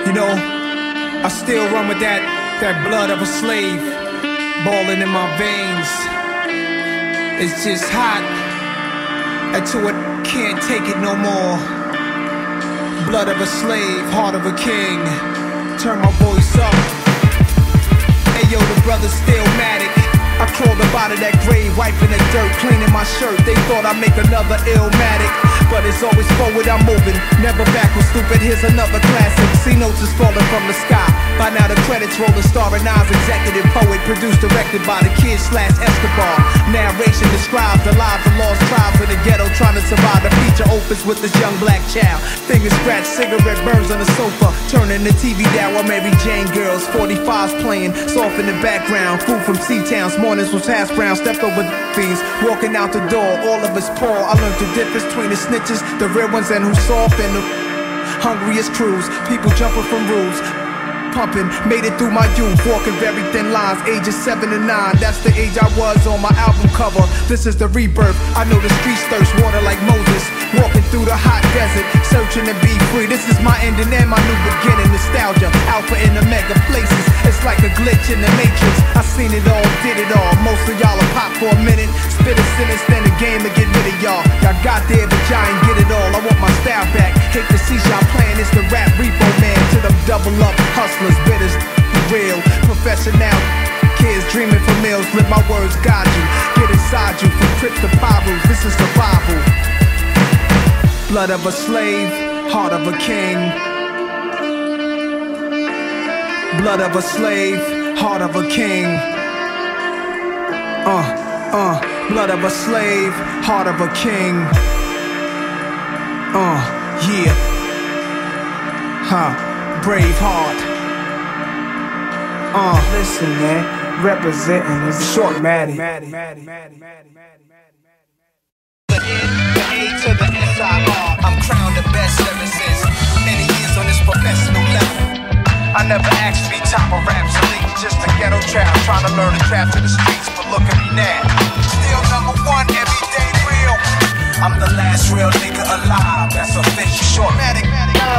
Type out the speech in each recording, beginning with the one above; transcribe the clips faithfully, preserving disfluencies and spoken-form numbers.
You know, I still run with that, that blood of a slave balling in my veins. It's just hot until it can't take it no more. Blood of a slave, heart of a king. Turn my voice up. Ayo, the brother's Stillmatic. I crawled up out of that grave, wiping the dirt, cleaning my shirt. They thought I'd make another Illmatic, but it's always forward I'm moving, never backwards, stupid. Here's another classic. C notes is falling from the sky. By now the credits roll, the star and Nas, executive poet, produced, directed by the Kid slash Escobar. Narration describes the lives of lost tribes in the ghetto, trying to survive the feature opus with this young black child. Fingers scratched, cigarette burns on the sofa, turning the T V down while Mary Jane girls, forty-fives playing soft in the background. Food from C-Town, mornings was hash brown, stepped over fiends, walking out the door, all of us poor. I learned the difference between the snitches, the real ones, and who's soft, and the hungriest crews. People jumping from rules, pumping, made it through my youth, walking very thin lines, ages seven and nine. That's the age I was on my album cover. This is the rebirth. I know the streets thirst water like Moses, walking through the hot desert, searching to be free. This is my ending and my new beginning. Nostalgia, alpha and omega places. It's like a glitch in the matrix. I seen it all, did it all. Most of y'all will pop for a minute, spit a sentence, then the game to get rid of y'all. Y'all got there, but y'all ain't get it all. I want my style back. Hate to see y'all playing. It's the rap repo man to them double up hustlers, bitters, real professional kids dreaming for meals. Let my words guide you, get inside you from crypt to Bibles. This is survival. Blood of a slave, heart of a king. Blood of a slave, heart of a king. Uh, uh, blood of a slave, heart of a king. Uh, yeah. Huh, brave heart. Uh, listen, man, representing is Shortmatic. The N, the A to the S I R. I'm crowned the best ever since many years on this professional level. I never asked to be top of raps elite, just a ghetto trap, trying to learn to trap to the streets. But look at me now, still number one, everyday real. I'm the last real nigga alive, that's official. Shortmatic.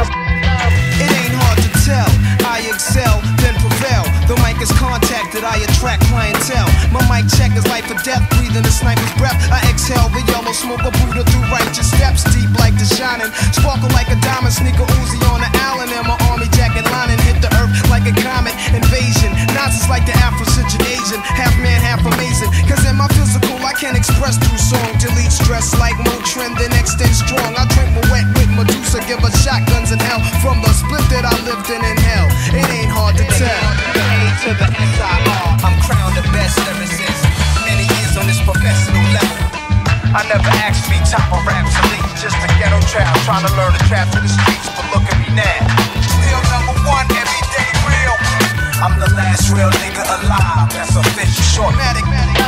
It ain't hard to tell, I excel, then prevail. The mic is contact that I attract clientele. My mic check is life or death, breathing a sniper's breath. I exhale the yellow smoke of Buddha through righteous steps, deep like the shining, sparkle like a diamond, sneaker Uzi on the Allen, and my army jacket lining hit the earth like a comet invasion. Nazis like the Afro-Centric Asian, half man, half amazing. Cause in my physical I can express through song, delete stress like Motrin, then extend strong. I drink my wet with Medusa, give us shotguns in hell from the split that I lived in in hell. It ain't hard to tell. The A to the S I R. I'm crowned the best ever since many years on this professional level. I never asked to be top of raps elite, just a ghetto trap, trying to learn to trap to the streets. But look at me now, still number one, everyday real. I'm the last real nigga alive, that's official. Shortmatic.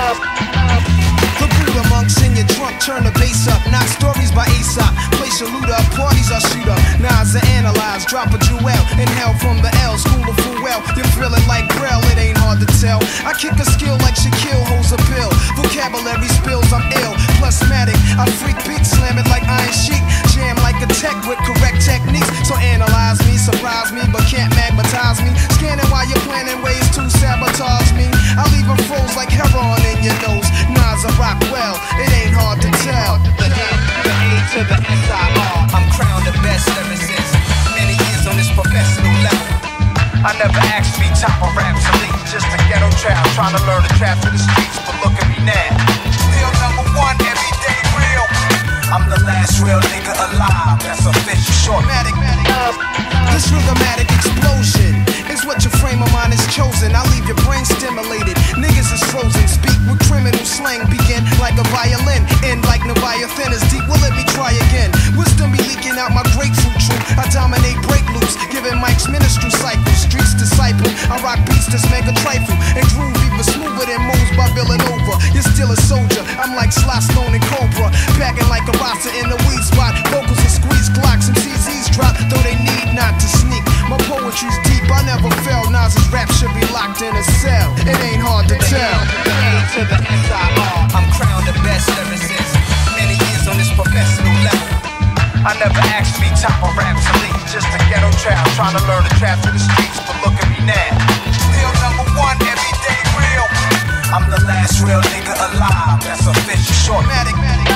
The Buddha monks in your trunk, turn the bass up. Not stories by Aesop, place your loot up, parties I shoot up. Nas I analyze, drop a jewel, inhale from the L, school of full well. You're feeling like Braille, it ain't hard to tell. I kick a skill like Shaquille holds a pill. Vocabulary spills, I'm ill, plusmatic. I freak beat, slam it like Iron Sheik. Jam like a tech with correct techniques. So analyze me, surprise me, but can't magnetize me. Scanning while you're planning ways to sabotage me. I leave them froze like heroin in your nose. Nas I rock well, it ain't hard to tell. The N, the A to the S I R. I'm crowned the best ever since many years on this professional level. I never asked to be top of raps elite, just a ghetto trap, trying to learn to trap to the streets. But look at me now, still number one, everyday real. I'm the last real nigga alive, that's official. Shortmatic. This rhythmatic explosion is what your frame of mind is chosen. I leave your brain stimulated, niggas is frozen. Speak with criminal slang, begin like a violin, end like Leviathan is deep. Well, let me try again. Wisdom be leaking out my grapefruit truth. I dominate break loops, giving Mike's ministry cycle. Streets disciple, I rock beats that's mega trifle, and groove even smoother than moves by Villanova. You're still a soldier, I'm like Sly Stone and Cobra, packing like a roster in the weed spot. Vocals are squeeze Glocks and C Z's drop, though they need not to sneak. My poetry's deep, I never fell. Nas's rap should be locked in a cell. It ain't hard to tell. The A to the S I R. I'm crowned the best ever since many years on this professional level. I never asked to be top of raps elite, just a ghetto trap, trying to learn the trap to the streets, but look at me now. Still number one, everyday real. I'm the last real nigga alive, that's official. Shortmatic.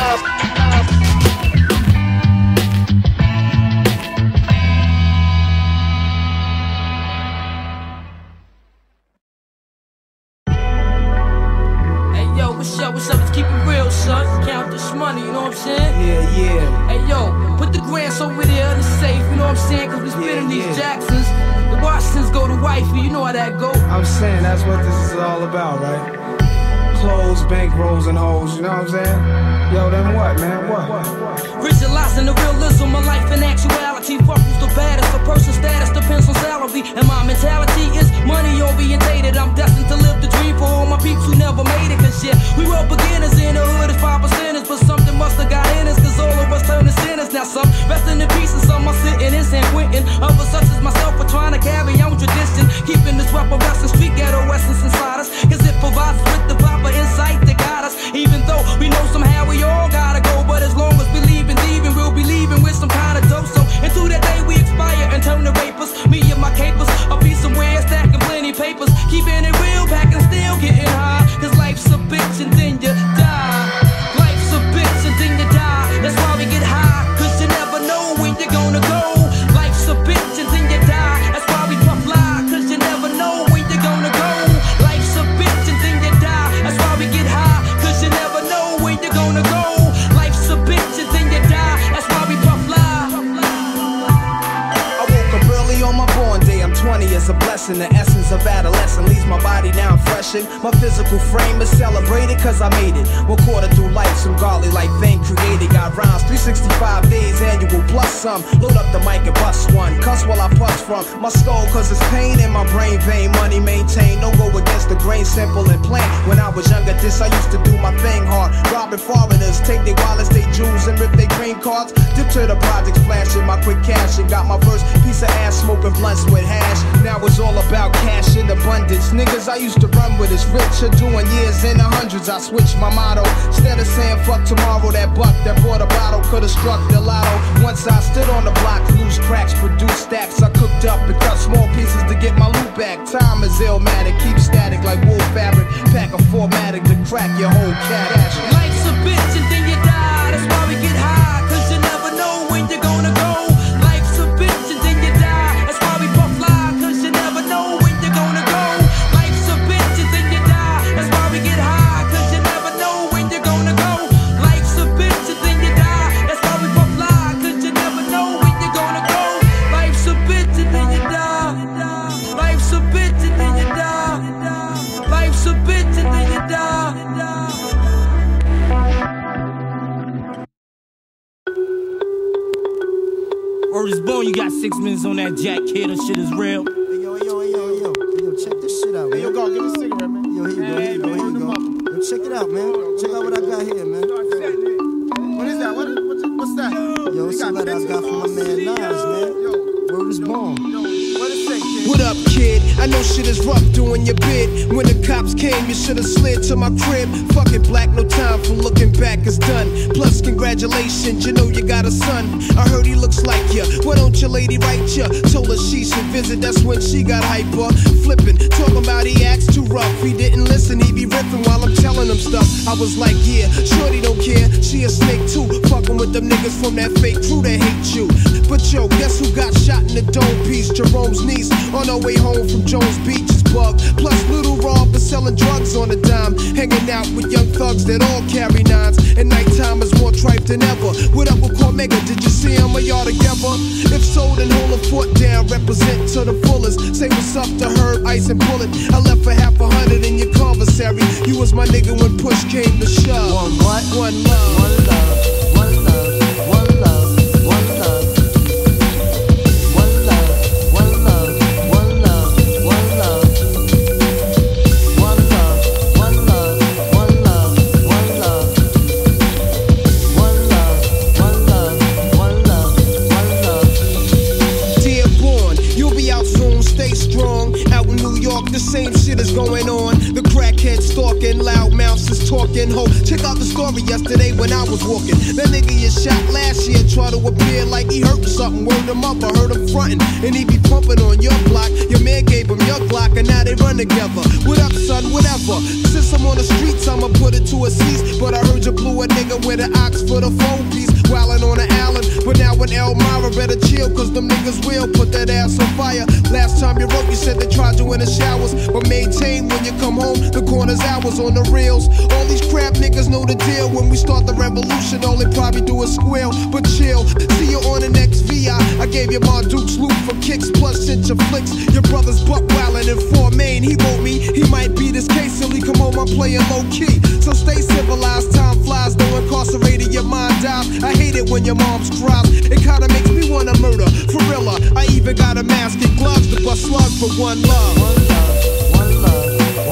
What's up, what's up, let's keep it real, son. Count this money, you know what I'm saying? Yeah, yeah. Hey, yo, put the grants over there in the safe, you know what I'm saying? Cause we spinning yeah, yeah. these Jacksons. The Washingtons go to wifey, you know how that go. I'm saying that's what this is all about, right? Clothes, bankrolls, and hoes, you know what I'm saying? Yo, then what, man, what? Visualizing the realism of life and actuality. Fuck who's the baddest, a person's status depends on salary. And my mentality is money orientated. I'm destined to live the dream for all my peeps who never made it. Cause shit, we were beginners in the hood as five percenters, but something must have got in us, cause all of us turn to sinners. Now some resting in peace and some are sitting in San Quentin. Others such as myself are trying to carry on tradition, keeping this rap wrestling street ghetto essence inside us. Cause it provides us with the proper insight that guide us. Even though we know somehow we all gotta go, but as long as we leave and leaving, we'll be leaving with some kind of dope. So into that day we expire and turn to rapers. Me and my capers, I'll be somewhere stacking plenty papers, keeping it real, packing still getting high. Cause life's a bitch and then you die. Life's a bitch and then you die. That's why we get high, cause you never know when you're gonna go. Life's a bitch and then you die. That's why we puff fly, cause you never know when you're gonna go. Life's a bitch and then you die. That's why we get high, cause you never know when you're gonna go. Life's a bitch and then you die. That's why we puff fly. I woke up early on my born day. I'm twenty is a blessing. The essence of adolescence leaves my body now freshened. My physical frame is celebrated cause I made it. One quarter through life, some godly like thing created. Got rhymes three sixty-five days annual plus some. Load up the mic and bust one. Cuss while I puss from my skull cause it's pain in my brain vein. Money maintained, no go against the grain, simple and plain. When I was younger, this I used to do my thing hard. Robbing foreigners, take their wallets, they jewels, and rip their green cards. Dip to the projects, flashing my quick cash, and got my first piece of ass smoking blunts with hash. Now it's all about cash in abundance. Niggas I used to run with is rich, are doing years in the hundreds. I switched my motto. Instead of saying fuck tomorrow, that buck that bought a bottle could've struck the lotto. Once I stood on the block, loose cracks, produced stacks. I cooked up and cut small pieces to get my loot back. Time is illmatic, keep static like wool fabric. Pack a formatic to crack your whole cash. Life's a bitch and then you die. That's why we get high, cause you never know when you're gonna go. Life's a bitch and then you die. That's why we puff fly, cause you never know when you're gonna go. Life's a bitch and then you die. That's why we get high, cause you never know when you're gonna go. Life's a bitch and then you die. That's why we puff fly, cause you never know when you're gonna go. Life's a bitch and then you die. Life's a bitch and then you die. Life's a bitch and then you die. Word is born, you got six minutes on that jack, kid, that shit is real. Hey, yo, hey, yo, hey, yo, hey, yo, hey, yo, check this shit out, man. Hey, yo, go, give me a cigarette, man. Yo, here you go, here you go, here you go. Yo, check it out, man. Check out what I got here, man. What is that? What, what's, what's that? Yo, it's a letter I got from my man Nas, man. Word is born. What up, kid? I know shit is rough doing your bid. When the cops came, you should've slid to my crib. Fuck it, black, no time for looking back, it's done. Plus, congratulations, you know you got a son. I heard he looks like ya. Why don't your lady write ya? Told her she should visit, that's when she got hyper. Flippin', talking about he acts too rough. He didn't listen, he be riffing while I'm telling him stuff. I was like, yeah, shorty don't care, she a snake too. Fucking with them niggas from that fake crew that hate you. But yo, guess who got shot in the dome piece? Jerome's niece. On her way home from Jones Beach is bugged. Plus Little Rob is selling drugs on a dime. Hanging out with young thugs that all carry nines. And nighttime is more tripe than ever. What up with Cormega? Did you see him or y'all together? If so, then hold a foot down. Represent to the fullest. Say what's up to Herb, Ice and Bullet. I left for half a hundred in your commissary. You was my nigga when push came to shove. One what? One love. One love. One love. One love. One love. One love. One love. One love. One love. One love. One love. One love. One love. One love. One love. One love. One love. Dear born, you'll be out soon, stay strong. Out in New York, the same shit is going on. The crackhead stalking, loud mouths is niggas talking. Ho, check out the story yesterday when I was walking. That nigga you shot last year tried to appear like he hurt something. Word him up, I heard him frontin', and he be pumping on your block. Your man gave him your Glock, and now they run together. What up, son? Whatever. Since I'm on the streets, I'ma put it to a cease. But I heard you blew a nigga with an ox for the phone piece. Wildin' on the island, but now in Elmira, better chill, cause them niggas will put that ass on fire. Last time you wrote, you said they tried you in the showers, but maintain when you come home, the corner's hours on the reels. All these crap niggas know the deal. When we start the revolution, all they probably do is squeal. But chill, see you on the next V I. I gave you my Duke's loot for kicks, plus sent your flicks. Your brother's buck wildin' in Fort Maine. He wrote me, he might be this case till he come home, I'm playing low key. So stay civilized, time flies, though incarcerated, your mind dies. I hate it when your mom's cries. It kinda makes me wanna murder, for real. I even got a mask and gloves to bust slugs for one love. One love, one love.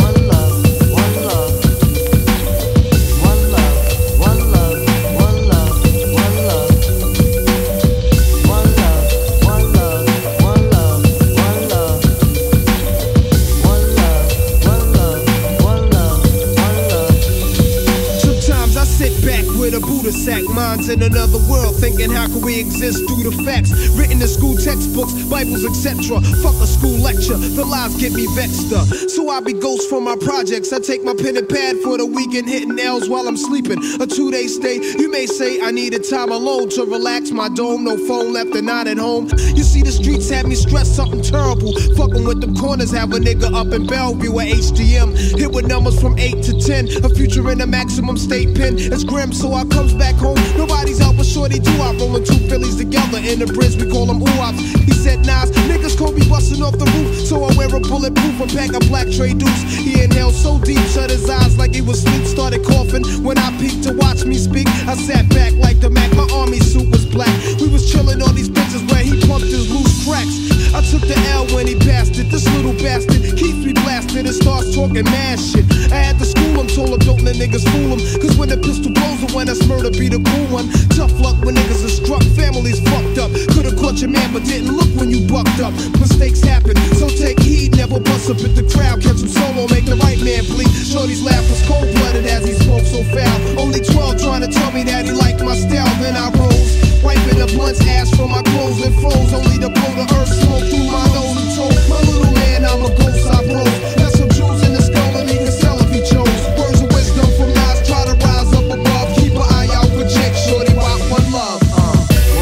With a Buddha sack, minds in another world, thinking how can we exist through the facts written in school textbooks, Bibles, et cetera. Fuck a school lecture, the lies get me vexed up. So I be ghost from my projects. I take my pen and pad for the weekend, hitting L's while I'm sleeping. A two-day stay. You may say I needed time alone to relax my dome. No phone left and not at home. You see the streets have me stressed, something terrible. Fucking with them corners, have a nigga up in Bellevue at H D M. Hit with numbers from eight to ten. A future in a maximum state pen. It's grim, so I comes back home. Nobody's out but shorty do. I rolling two Phillies together in the bridge. We call them ooh-ops. He said Nas, niggas can't be busting off the roof. So I wear a bulletproof and pack a black tray deuce. He inhaled so deep, shut his eyes like he was asleep. Started coughing when I peeked to watch me speak. I sat back like the Mac. My army suit was black. We was chilling on these bitches where he pumped his loose cracks. I took the L when he passed it. This little bastard keeps me blasted and starts talking mad shit. I had to school him, told him don't let niggas fool him. Cause when the pistol blows or when that's murder be the cool one. Tough luck when niggas are struck, families fucked up. Could've caught your man but didn't look when you bucked up. Mistakes happen, so take heed, never bust up at the crowd. Catch him solo, make the right man bleed. Shorty's laugh was cold-blooded as he spoke so foul. Only twelve trying to tell me that he liked my style. Then I rose, wiping the blunt's ash from my clothes and froze. Only to blow the earth smoke through my nose and told my little man I'm a ghost, I rose. Got some jewels in the skull and he can sell if he chose. Words of wisdom from Nas, try to rise up above. Keep an eye out for Jake, shorty, rock one love. Uh.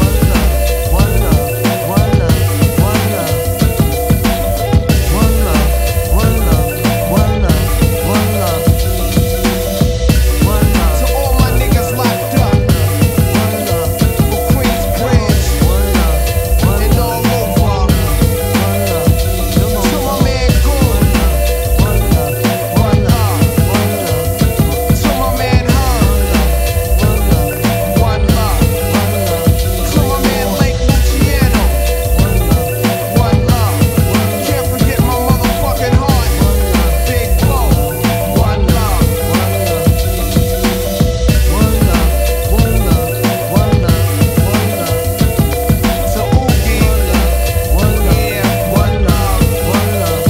One love, one love, one love, one love. One love, one love, one love, one love. One love. To all my niggas locked up. One love. For Queensbridge. One love. And all over. One love. To my man Goon. One love. One love. One love. To my man Herb. One love. One love. To my man Lake Luciano. One love. One love. Can't forget my motherfucking heart. Big Blow. One love. One love. One love. One love. One love. To Oogie. One love. Yeah. One love. One love.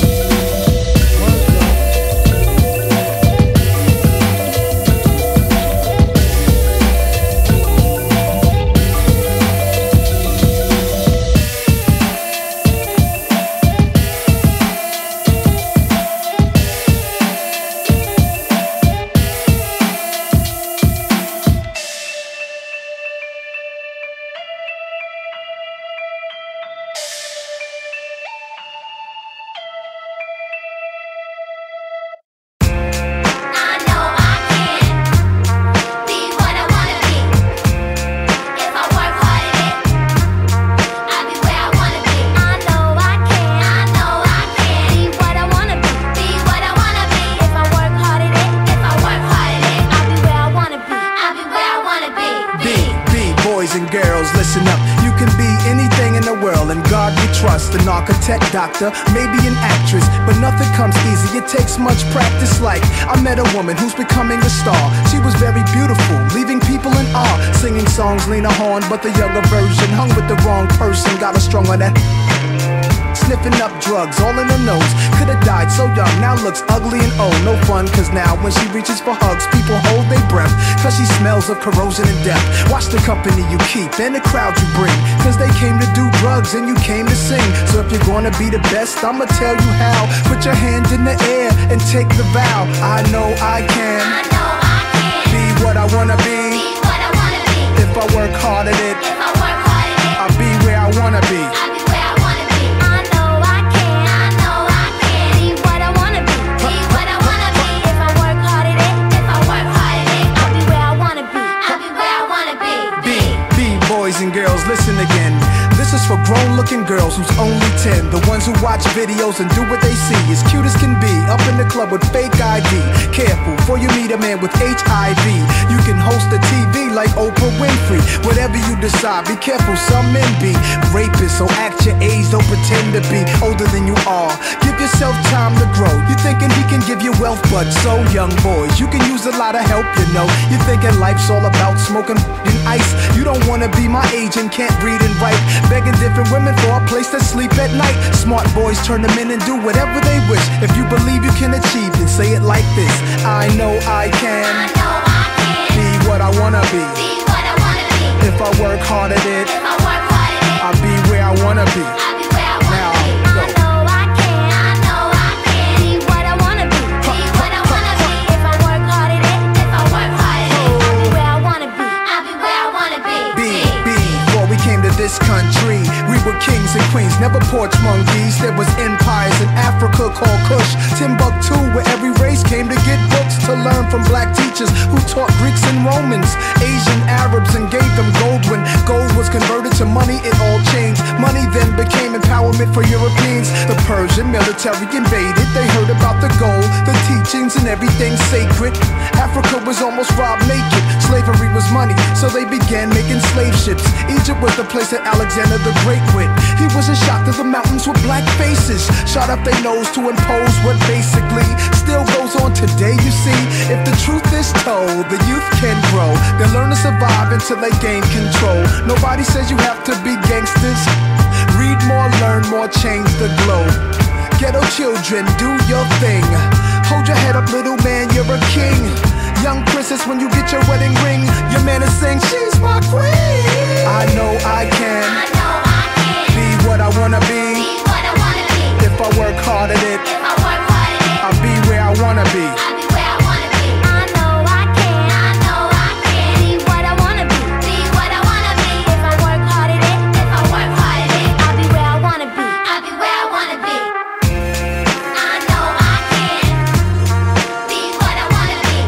I know I can be what I wanna be. If I work hard at it, I'll be where I wanna be. I know I can. I know I can be what I wanna be. Be what I wanna be. If I work hard at it, if I work hard at it, I'll be where I wanna be. I'll be where I wanna be. B, B, boys and girls, listen up. You can be anything in the world, and God we trust. An architect, doctor, maybe an actress, but nothing comes easy. It takes much practice. Like I met a woman who's becoming a star. She was very beautiful, leaving people in awe. Singing songs, Lena Horne, but the younger version hung with the wrong person. Got her strung on that. sniffing up drugs, all in her nose. Could've died so young, now looks ugly and old. No fun, cause now when she reaches for hugs, people hold their breath, cause she smells of corrosion and death. Watch the company you keep and the crowd you bring, cause they came to do drugs and you came to sing. So if you're gonna be the best, I'ma tell you how. Put your hand in the air and take the vow. I know I can, I know I can be what I wanna be. be what I wanna be. If I work hard at it, If I work hard at it, I'll be where I wanna be. I'll be where I wanna be. I know I can, I know I can be what I wanna be. Be what I wanna be. If I work hard at it, if I work hard at it, I'll be where I wanna be. I'll be where I wanna be. B, B, boys and girls, listen again. This is for grown-looking girls who's only ten. The ones who watch videos and do what they see. As cute as can be, up in the club with fake I D. Careful, before you meet a man with H I V. You can host a T V like Oprah Winfrey. Whatever you decide, be careful, some men be rapists. So act your age, don't pretend to be older than you are. Give yourself time to grow. You thinking he can give you wealth, but so young boys, you can use a lot of help, you know. You thinking life's all about smoking and ice. You don't wanna be my age and can't read and write. Begging different women for a place to sleep at night. Smart boys turn them in and do whatever they wish. If you believe you can achieve, then say it like this: I know I can I know I can be what I wanna be. be what I wanna be. If I work hard at it, If I work hard at it, I'll be where I wanna be. I'll be where I wanna Now, be. go. I know I can, I know I can be what I wanna be. Be what I wanna be. If I work hard at it, if I work hard at it, I'll be where I wanna be. I'll be where I wanna be. B, B, before we came to this country, we were kings and queens, never porch monkeys. There was empires in Africa called Kush, Timbuktu, where every race came to get books to learn from black teachers who taught Greeks and Romans, Asian Arabs, and gave them gold. When gold was converted to money, it all changed. Money then became empowerment for Europeans. The Persian military invaded, they heard about the gold, the teachings, and everything sacred. Africa was almost robbed naked. Slavery was money, so they began making slave ships. Egypt was the place that Alexander the Great went. He was a shot to the mountains with black faces, shot up their nose to impose what basically still goes on today. You see, if the truth is told, the youth can grow. They learn to survive until they gain control. Nobody says you have to be gangsters. Read more, learn more, change the globe. Ghetto children, do your thing. Hold your head up, little man, you're a king. Young princess, when you get your wedding ring, your man is saying, she's my queen. I know I can I know I can be what I wanna be. be what I wanna be. If I work hard at it, If I work hard at it, I'll be where I wanna be. I'll be where I wanna be. I know I can, I know I can be what I wanna be. Be what I wanna be. If I work hard at it, if I work hard at it, I'll be where I wanna be. I'll be where I wanna be. I know I can be what I wanna be.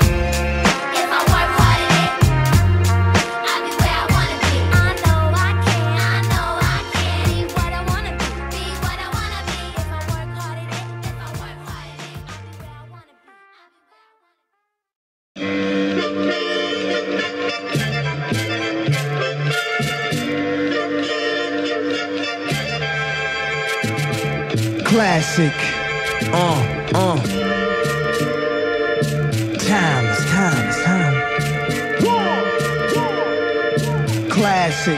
If I work hard at it, I'll be where I wanna be. I know I can, I know I can be what I wanna be. Be what I wanna be. If I work hard at it, if I work hard at it, I'll be where I wanna be. I'll be where I wanna be. Classic. Uh, uh. Time, it's time, it's time. Classic.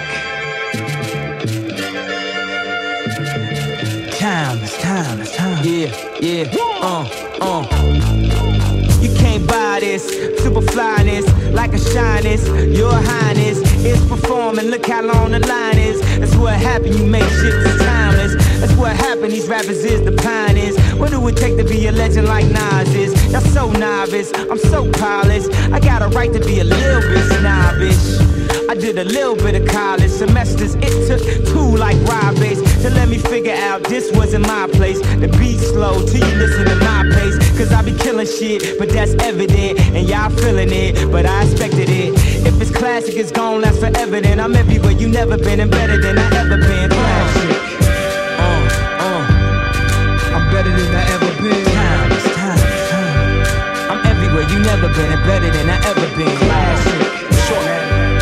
Time, it's time, it's time. Yeah, yeah, uh, uh. You can't buy this, super flyness, like a shyness. Your highness is performing, look how long the line is. That's what happened, you make shit that's timeless. That's what happened, these rappers is the pioneers. What do it take to be a legend like Nas is? Y'all so novice, I'm so polished. I got a right to be a little bit snobbish. I did a little bit of college semesters, it took two like Rob Bass to let me figure out this wasn't my place. The beat slow till you listen to my pace, cause I be killing shit, but that's evident, and y'all feeling it, but I expected it. If it's classic, it's gon' last forever, then I'm everywhere you never been, and better than I ever been. Classic. Uh, uh. I'm better than I ever been. Time, it's time, it's time. I'm everywhere you never been, and better than I ever been. Classic. Short man.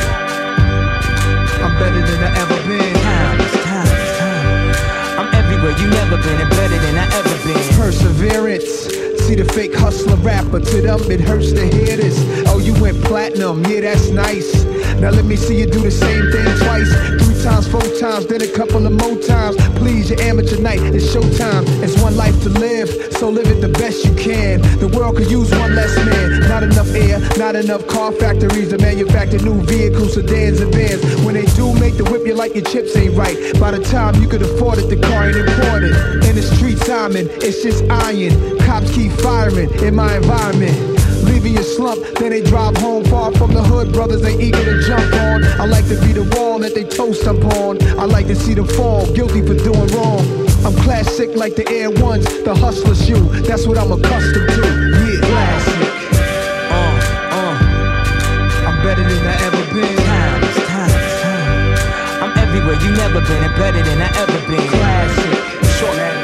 I'm better than I ever been. Time, it's time, it's time. I'm everywhere you never been, and better than I ever been. Perseverance. See the fake hustler rapper, to them it hurts to hear this. Oh, you went platinum, yeah, that's nice. Now let me see you do the same thing twice. Three times, four times, then a couple of more times. Please, your amateur night, it's showtime. It's one life to live, so live it the best you can. The world could use one less man. Not enough air, not enough car factories to manufacture new vehicles, sedans and vans. When they do make the whip, you like your chips ain't right. By the time you could afford it, the car ain't imported. In the streets I'm in, it's just iron. Cops keep firing in my environment. Leaving your slump, then they drive home far from the hood. Brothers, they eager to jump on. I like to be the wall that they toast upon. I like to see them fall, guilty for doing wrong. I'm classic like the Air Ones, the hustler shoe. That's what I'm accustomed to. Yeah, classic. Uh, uh. I'm better than I ever been. Times, times, times. I'm everywhere you never been and better than I ever been. Classic. Short that.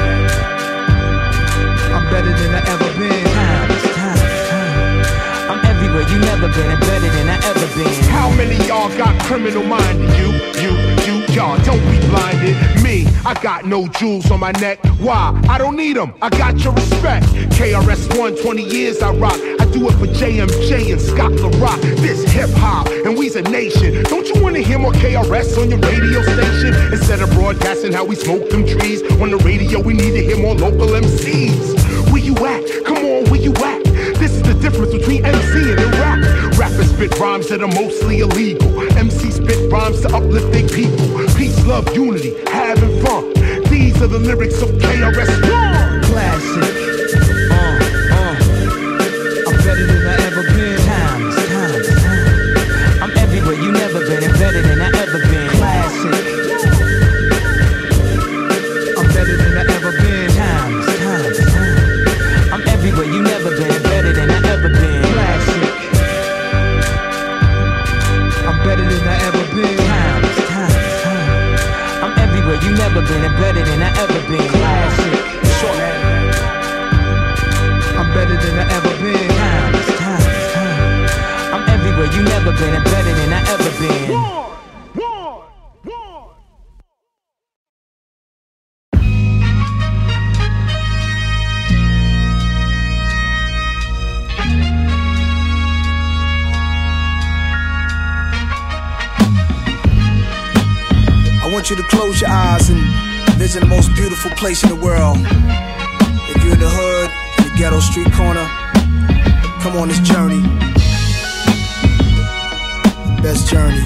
I'm better than I ever been. Times, times, times. I'm everywhere you never been and better than I ever been. How many y'all got criminal minded? You, you, you, y'all don't be blinded. Me, I got no jewels on my neck. Why? I don't need them. I got your respect. K R S One, twenty years I rock. I do it for J M J and Scott LaRock. This hip hop and we's a nation. Don't you wanna hear more K R S on your radio station? Instead of broadcasting how we smoke them trees on the radio, we need to hear more local M Cs. Where you at? Come on, where you at? This is the difference between MCing and rap. Rappers spit rhymes that are mostly illegal. M Cs spit rhymes to uplift their people. Peace, love, unity, having fun. These are the lyrics of K R S One. Classic. Uh, uh. I'm better than I ever been. Times, times, times. I'm everywhere you never been and better than I ever been. Classic. I'm better than I ever been. Times, times, times. I'm everywhere you never been and better than I ever been. Classic. I'm better than I ever been. Times, times, times. I'm everywhere you never been and better than I ever been. Classic. Short that. I'm better than I ever been. Times, times, times. I'm everywhere you never been and better than I ever been. I want you to close your eyes and visit the most beautiful place in the world. If you're in the hood, in the ghetto street corner, come on this journey. Best journey.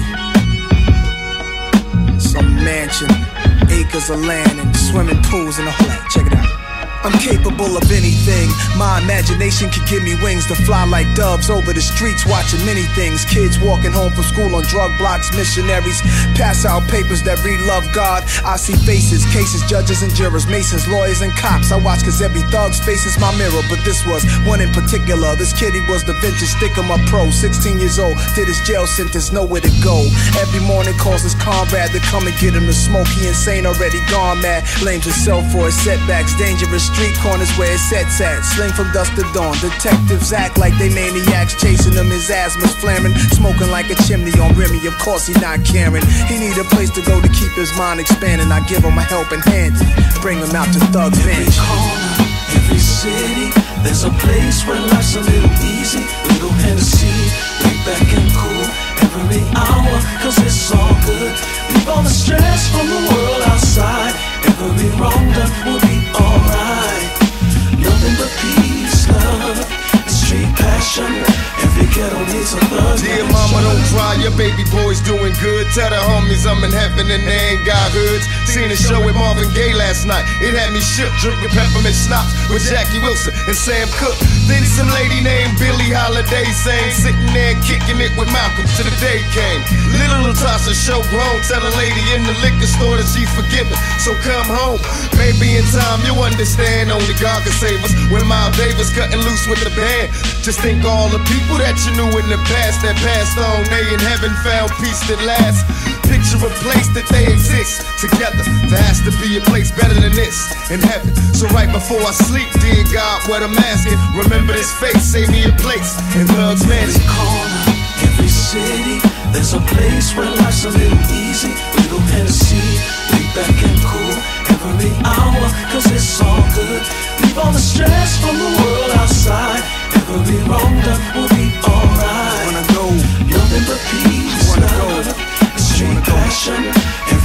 Some mansion, acres of land and swimming pools and all that. Check it out. I'm capable of anything. My imagination can give me wings to fly like doves over the streets, watching many things. Kids walking home from school on drug blocks, missionaries pass out papers that read love God. I see faces, cases, judges and jurors, masons, lawyers and cops. I watch cause every thug's face is my mirror, but this was one in particular. This kid, he was the vintage stick of my pro. sixteen years old, did his jail sentence, nowhere to go. Every morning calls his comrade to come and get him to smoke. He insane, already gone mad, blames himself for his setbacks. Dangerous street corners where his sets at, sling from dusk to dawn. Detectives act like they maniacs, chasing him, his asthma's flaring, smoking like a chimney on Remy. Of course he not caring, he need a place to go to keep his mind expanding. I give him a helping hand, bring him out to Thug's Bench. Every corner, every city, there's a place where life's a little easy. Little Hennessy, lay back and cool every hour, cause it's all good. Leave all the stress from the world outside. Every wrong done will be alright. Nothing but peace, love, and street passion. Every ghetto needs a thug. Dear mama, don't cry, your baby boy's doing good. Tell the homies I'm in heaven and they ain't got hoods. Seen a show with Marvin Gaye last night. It had me shook, drinking peppermint schnapps with Jackie Wilson and Sam Cooke. Then some lady named Billie Holiday sang, sitting there kicking it with Malcolm till the day came. Little Natasha show grown, tell a lady in the liquor store that she's forgiven, so come home. Maybe in time you'll understand, only God can save us. When Miles Davis cutting loose with the band, just think all the people that you knew in the past that passed on, they in heaven found peace that lasts. Picture a place that they exist together. There has to be a place better than this in heaven. So right before I sleep, dear God, what I'm asking, remember this face, save me a place in Thug's Mansion. Every corner, every city, there's a place where life's a little easy. Little Hennessy, lay back and cool every hour, cause it's all good. Leave all the stress from the world outside. Every wrong done will be alright. Wanna go, nothing but peace, wanna go, street passion. Every ghetto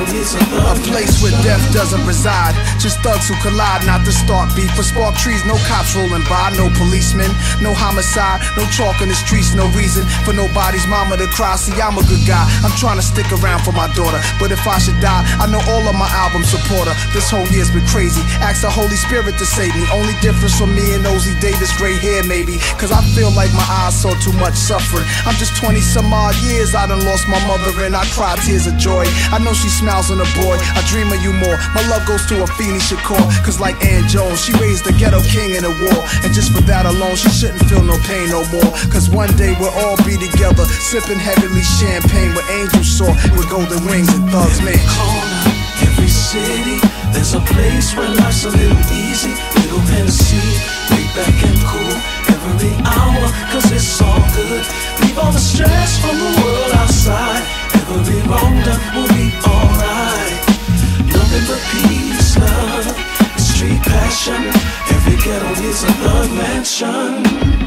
needs a thug. A place where death doesn't reside, just thugs who collide, not to start beef. For spark trees, no cops rolling by, no policemen, no homicide, no chalk in the streets, no reason for nobody's mama to cry. See, I'm a good guy, I'm trying to stick around for my daughter, but if I should die, I know all of my album support her. This whole year's been crazy, ask the Holy Spirit to save me. Only difference from me and Ozzy Davis, gray hair maybe, cause I feel like my eyes saw too much suffering. I'm just twenty some odd years, I done lost my mother and I cry tears of joy. I know she smiles on a boy, I dream of you more. My love goes to a Afeni Shakur, cause like Ann Jones, she raised the ghetto king in a war. And just for that alone, she shouldn't feel no pain no more. Cause one day we'll all be together, sipping heavenly champagne with angels soar, with golden wings and thugs, man. Corner, every city, there's a place where life's a little easy. Little Tennessee, laid back and cool every hour, cause it's all good. Leave all the stress from the world outside. Every wrong done will be alright. Nothing but peace, love, and street passion. Every ghetto needs a thug mansion.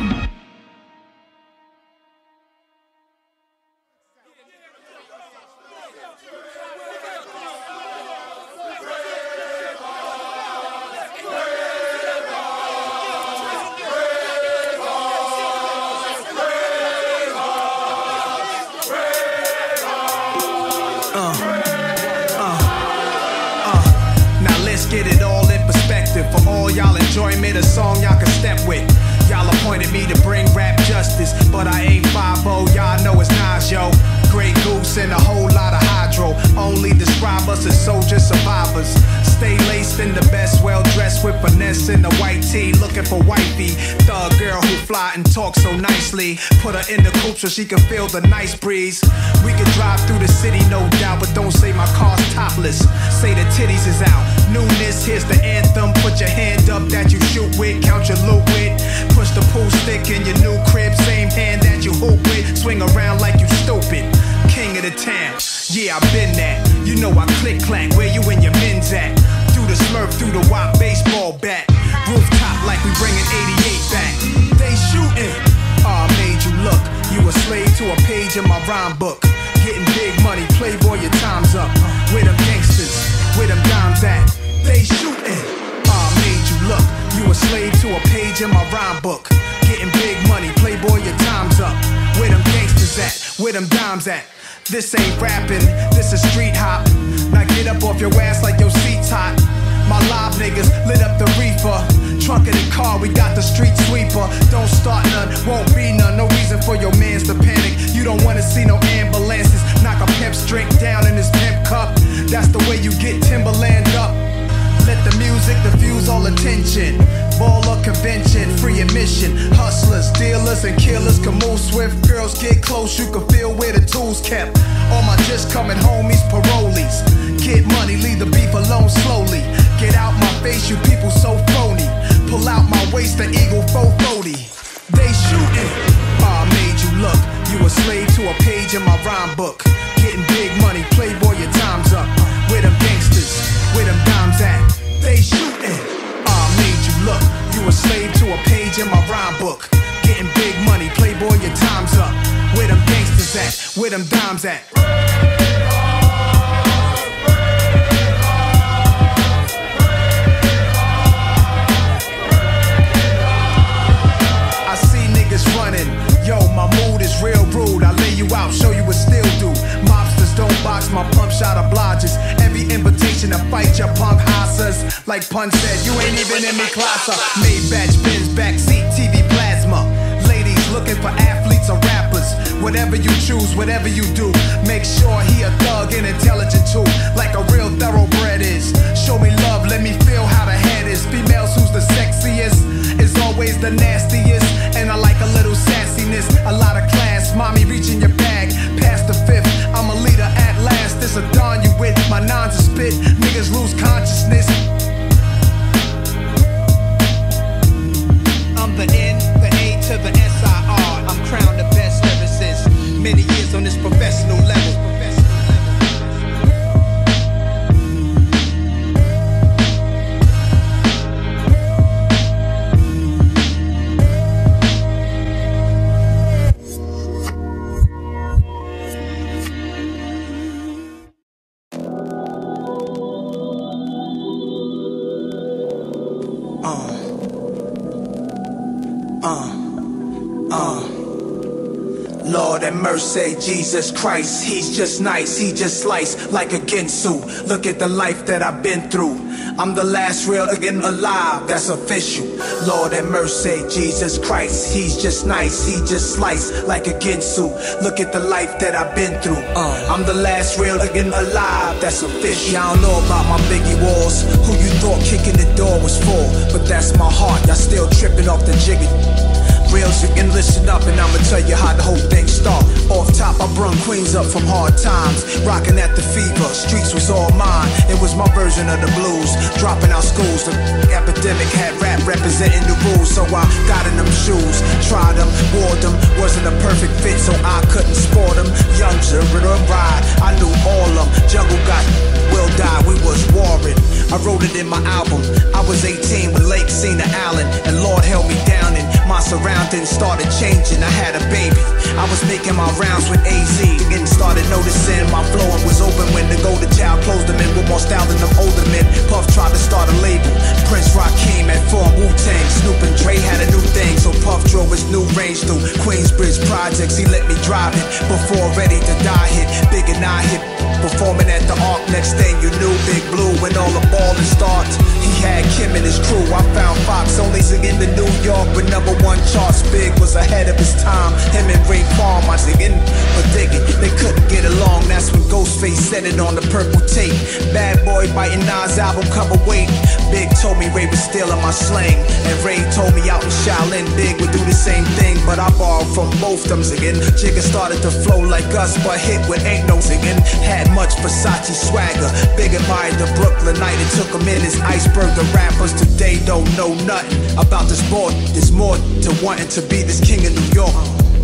Enjoyment, a song y'all can step with. Y'all appointed me to bring rap justice, but I ain't five oh, y'all know it's Nas, yo. Grey Goose and a whole lot of hydro. Only describe us as soldier survivors. Stay laced in the best, well dressed with finesse in the white tee, looking for wifey. Thug girl who fly and talk so nicely. Put her in the coupe so she can feel the nice breeze. We can drive through the city, no doubt, but don't say my car's topless. Say the titties is out. Newness, here's the anthem. Put your hand up that you shoot with, count your loot with. Push the pool stick in your new crib, same hand that you hoop with. Swing around like you stupid. King of the town, yeah, I've been that. You know I click clack, where you and your men's at? Through the slurp, through the wop baseball bat. Rooftop like we bringing eighty-eight back. They shooting. Ah, oh, made you look. You a slave to a page in my rhyme book. Getting big money, playboy, your time's up. Where them gangsters, where them dimes at? They shooting. Ah, oh, made you look. You a slave to a page in my rhyme book. Getting big money, playboy, your time's up. Where them gangsters at? Where them dimes at? This ain't rapping, this is street hop. Now get up off your ass like your seat's hot. My live niggas lit up the reefer. Trunk of the car, we got the street sweeper. Don't start none, won't be none. No reason for your mans to panic. You don't wanna see no ambulances. Knock a pimp's drink down in his pimp cup. That's the way you get Timberland up. Let the music diffuse all attention. Baller convention, free admission. Hustlers, dealers, and killers can move swift. Girls get close, you can feel where the tools kept. All my just coming homies, parolees. Get money, leave the beef alone slowly. Get out my face, you people so phony. Pull out my waist, the Eagle four forty. They shooting. Ah, oh, made you look. You a slave to a page in my rhyme book. Getting big money, playboy, your time's up. Where them gangsters, where them dimes at? They shooting. Ah, oh, made you look. You a slave to a page in my rhyme book. Getting big money, playboy, your time's up. Where them gangsters at? Where them dimes at? I see niggas running. Yo, my mood is real rude. I lay you out, show you what still do. Mobsters don't box, my pump shot obliges. Every invitation to fight your punk hosses. Like Pun said, you ain't even in me class. Made batch bins, backseat, T V plasma. Ladies looking for athletes or rappers. Whatever you choose, whatever you do, make sure he a thug and intelligent too. Like a real thoroughbred is. Show me love, let me feel how the head is. Females who's the sexiest is always the nastiest. And I like a little sassiness, a lot of class. Mommy reaching your bag, past the fifth. I'm a leader at last, this a dawn you with. My nines are spit, niggas lose consciousness. I'm the N, the A to the S I R. I'm crowned the best ever since many years on this professional level. have mercy, Jesus Christ. He's just nice, he just sliced like a Ginsu. Look at the life that I've been through. I'm the last real again alive, that's official. Lord have mercy, Jesus Christ. He's just nice, he just sliced like a Ginsu. Look at the life that I've been through. uh, I'm the last real again alive, that's official. Y'all know about my Biggie walls. Who you thought kicking the door was for? But that's my heart, y'all still tripping off the jiggy. Real shit, and listen up and I'ma tell you how the whole thing start. Off top, I brung Queens up from hard times, rocking at the fever, streets was all mine. It was my version of the blues, dropping out schools. The epidemic had rap representing the rules, so I got in them shoes, tried them, wore them. Wasn't a perfect fit, so I couldn't sport them. Young Zerber ride, I knew all them. Jungle got will die, we was warring. I wrote it in my album. I was eighteen when Lake seen the Allen, and Lord held me down and my surroundings started changing. I had a baby. I was making my rounds with A Z and started noticing my flowing was open when the golden child closed them in with more style than them older men. Puff tried to start a label. Prince Rakim had formed Wu-Tang. Snoop and Dre had a new thing, so Puff drove his new range through Queensbridge projects. He let me drive it before Ready to Die hit. Big and I hit. Performing at the Arc, next thing you knew, Big Blue when all the ballin' starts. He had Kim and his crew. I found Fox only singing the New York with number one charts. Big was ahead of his time. Him and Ray Palm, I singing but digging. They couldn't get along. That's when Ghostface said it on the purple tape. Bad Boy biting Nas album cover weight. Big told me Ray was stealing my slang, and Ray told me out in Shaolin Big would do the same thing, but I borrowed from both them singing. Jigga started to flow like us, but hit with ain't no singing. Had much Versace swagger. Big admired the Brooklynite. It took him in his iceberg. The rappers today don't know nothing about this boy. There's more to wanting to be this king of New York.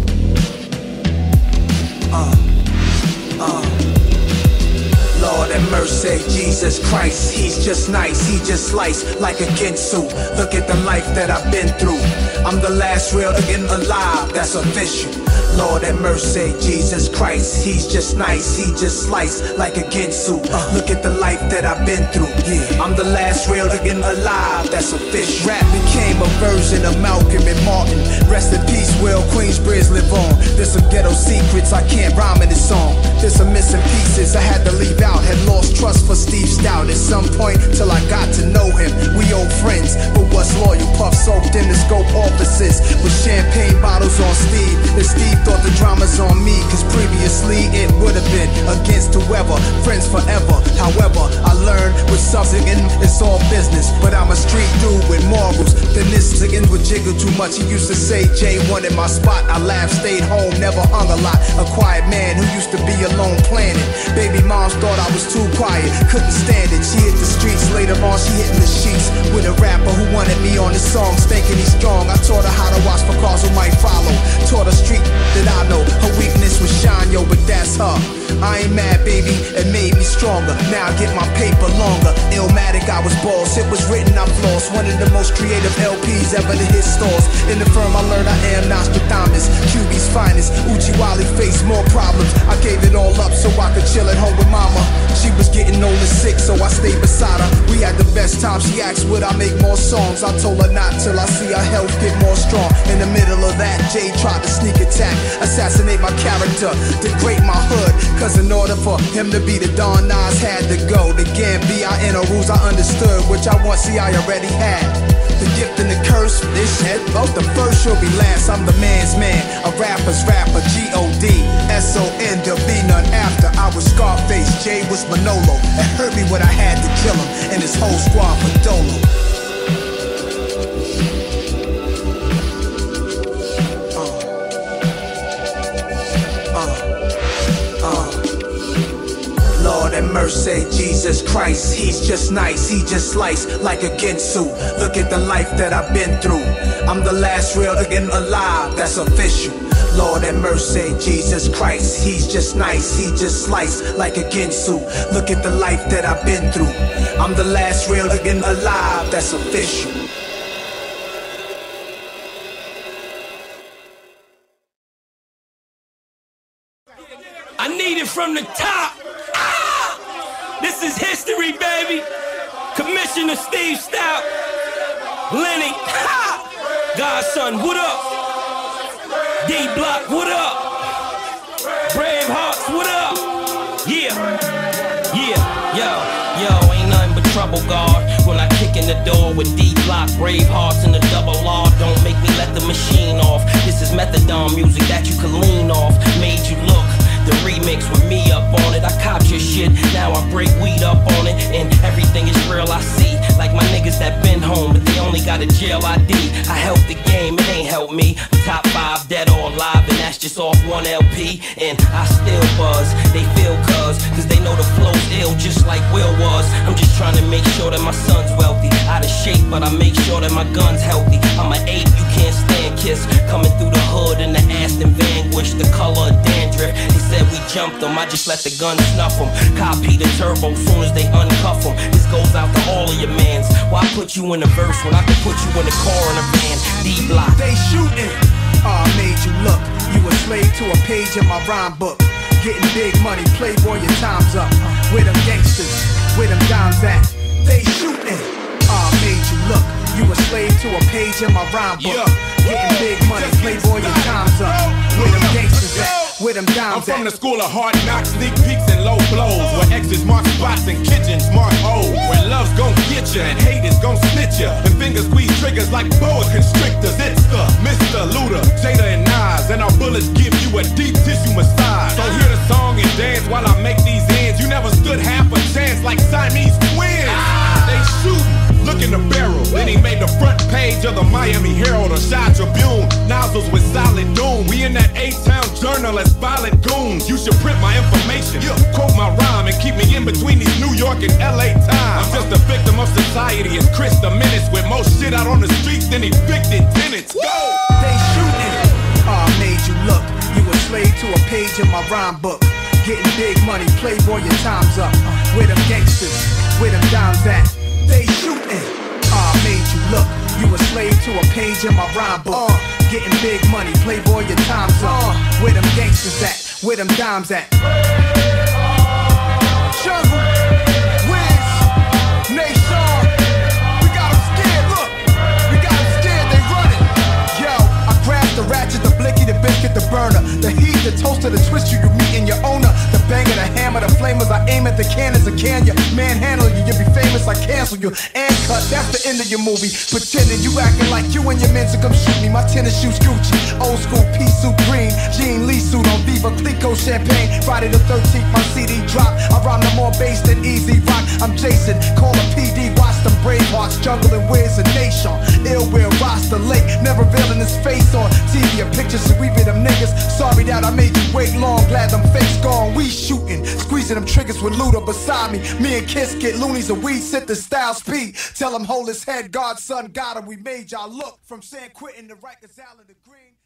Uh, uh. Lord have mercy, Jesus Christ. He's just nice, he just sliced like a Ginsu. Look at the life that I've been through. I'm the last real again alive, that's official. Lord have mercy, Jesus Christ. He's just nice, he just sliced like a Ginsu. uh, Look at the life that I've been through. Yeah, I'm the last real again alive, that's official. Rap became a version of Malcolm and Martin. Rest in peace, Will Queensbridge live on. There's some ghetto secrets I can't rhyme in this song. There's some missing pieces I had to leave out. Had lost trust for Steve Stout at some point till I got to know him. We old friends, but what's loyal? Puff soaked in the scope offices with champagne bottles on Steve. And Steve thought the drama's on me, cause previously it would have been against whoever, friends forever. However, I learned with something in it's all business, but I'm a street dude with morals. Then this singing would jiggle too much. He used to say Jay wanted my spot. I laughed, stayed home, never hung a lot. A quiet man who used to be alone planning. Baby moms thought I was too quiet, couldn't stand it. She hit the streets, later on she hitting the sheets with a rapper who wanted me on his songs, thinking he's strong. I taught her how to watch for cars who might follow. Taught her street that I know. Her weakness was shine, yo, but that's her. I ain't mad, baby, it made me stronger. Now I get my paper longer. Illmatic, I was boss. It was written, I floss. One of the most creative L Ps ever to hit stores. In the firm, I learned I am Nostradamus, Q B's finest. Uchiwali faced more problems. I gave it all up so I could chill at home with mama. She was getting old and sick, so I stayed beside her. We had the best time. She asked, would I make more songs? I told her not till I see her health get more strong. In the middle of that, Jay tried to sneak attack, assassinate my character, degrade my hood. Cause in order for him to be the Don, Nas had to go. The Gambia in rules I understood, which I once see I already had. The gift and the curse, this shit, both the first should be last. I'm the man's man, a rapper's rapper, G O D S O N, there'll be none after. I was Scarface, Jay was Manolo. It hurt me when I had to kill him, and his whole squad for Dolo. And mercy, Jesus Christ. He's just nice, he just sliced like a Ginsu. Look at the life that I've been through. I'm the last real again alive, that's official. Lord have mercy, Jesus Christ. He's just nice, he just sliced like a Ginsu. Look at the life that I've been through. I'm the last real again alive, that's official. I need it from the top. This is history, baby. Commissioner Steve Stout, Lenny, ha! Godson, what up? D Block, what up? Yo, ain't nothing but trouble, God. When I kick in the door with D-Block, brave hearts and the double R. Don't make me let the machine off. This is methadone music that you can lean off. Made you look. The remix with me up on it. I copped your shit, now I break weed up on it. And everything is real I see. Like my niggas that been home, but they only got a jail I D. I helped the game, it ain't helped me. Top five, dead or alive, and that's just off one L P. And I still buzz, they feel cuz, cause they know the flow's ill, just like Will was. I'm just trying to make sure that my son's wealthy. Out of shape, but I make sure that my gun's healthy. I'm an ape, you can't stand Kiss. Coming through the hood in the Aston Vanquish, the color of dandruff. They said we jumped them, I just let the gun snuff them. Copy the turbo soon as they uncuff them. This goes out to all of your mans. Why put you in the verse when I can put you in the car in a van? D-Block. They shooting. Oh, I made you look. You a slave to a page in my rhyme book. Getting big money, playboy, your time's up. Where them gangsters, where them dimes at? They shooting. Oh, I made you look. You a slave to a page in my rhyme book. Getting big money, playboy, your time's up. Where them gangsters at? Where them dimes I'm from at? the school of hard knocks, sneak peeks and low blows. Where exes mark spots and kitchens mark holes. Where love's gon' get ya and hate is gon' snitch ya. And fingers squeeze triggers like boa constrictors. It's the Mister Luda, Jada and Nas. And our bullets give you a deep tissue massage. So hear the song and dance while I make these ends. You never stood half a chance like Siamese twins. They shootin', look in the barrel. Then he made the front page of the Miami Herald or Chi Tribune. Nozzles with solid doom. We in that A-Town journal as violent goons. You should print my information, quote my rhyme, and keep me in between these New York and L A times. I'm just a victim of society, as Chris the Menace, with more shit out on the streets than evicted tenants. Go! They shooting. Oh, I made you look. You a slave to a page in my rhyme book. Getting big money, playboy, your time's up. Where them gangsters, where them dimes at? They shooting. Oh, I made you look. You a slave to a page in my rhyme book. Uh, getting big money, playboy, your time's up. Uh, where them gangsters at? Where them dimes at? Jungle, Wiz, Nation. We got them scared, look. We got them scared, they running. Yo, I grabbed the ratchet, the blicky, the biscuit, the burner. The heat, the toaster, the twister, you meet in your owner. The banger, the hammer, the flamers. I aim at the cannons, I can ya. Manhandle you, you'll be famous, I cancel you. And cut, that's the end of your movie. Pretending you acting like you and your men to come shoot me. My tennis shoes Gucci, old school pea suit green, Jean Lee suit on Viva Clico champagne. Friday the thirteenth, my C D drop. I rhyme no more bass than Easy Rock. I'm Jason, call a P D, watch them Bravehearts, Jungle and Wiz and Nation. Ill will roster lake, never revealing his face on T V or pictures. So we be them niggas. Sorry that I made you wait long. Glad them fakes gone. We shooting, squeezing them triggers with Luda beside me. Me and Kiss get loonies and we sit the style speed. Tell him hold his head, God's son got him. We made y'all look from San Quentin to Rikers Island to Green.